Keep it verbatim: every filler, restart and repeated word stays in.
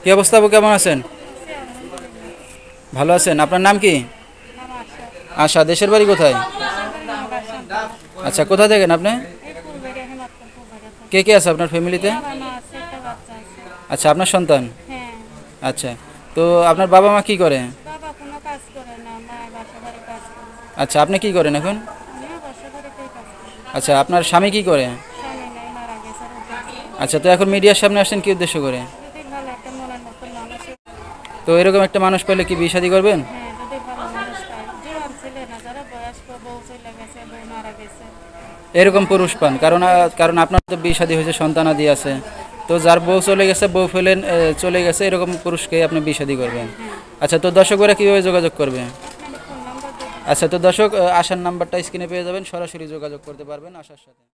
কি অবস্থা আপু, কেমন আছেন? ভালো আছেন? আপনার নাম কি? আশা। দেশের বাড়ি কোথায়? আচ্ছা, কোথা থেকে আপনি? কে কে আছে আপনার ফ্যামিলিতে? আচ্ছা, আপনার সন্তান? আচ্ছা, তো আপনার বাবা মা কি করে? আচ্ছা, আপনি কি করেন এখন? আচ্ছা, আপনার স্বামী কি করে? আচ্ছা, তো এখন মিডিয়ার সামনে আসছেন কি উদ্দেশ্য করে? তো এরকম একটা মানুষ পেলে কি বিয়ে শাদী করবেন? এরকম পুরুষ পান কারণ কারণ আপনার তো বিয়ে শাদী হয়েছে, সন্তানাদি আছে, তো যার বউ চলে গেছে, বউ ফেলেন চলে গেছে, এরকম পুরুষকে আপনি বিয়ে শাদী করবেন। আচ্ছা, তো দর্শকরা কীভাবে যোগাযোগ করবে? আচ্ছা, তো দর্শক আশার নাম্বারটা স্ক্রিনে পেয়ে যাবেন, সরাসরি যোগাযোগ করতে পারবেন আশার সাথে।